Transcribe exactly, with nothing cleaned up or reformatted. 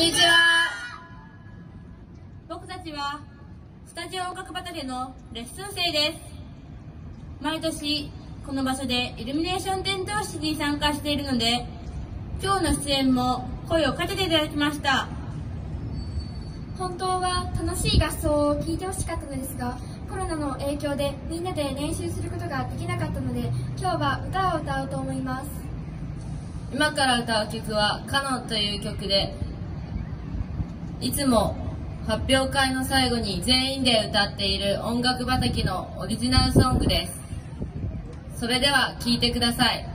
にちは。僕たちはスタジオ音楽畑のレッスン生です。毎年この場所でイルミネーション点灯式に参加しているので、今日の出演も声をかけていただきました。 本当は楽しい合奏を聴いてほしかったのですが、コロナの影響でみんなで練習することができなかったので、今日は歌を歌おうと思います。 今から歌う曲は「カノン」という曲で、いつも発表会の最後に全員で歌っている音楽畑のオリジナルソングです。それでは聴いてください。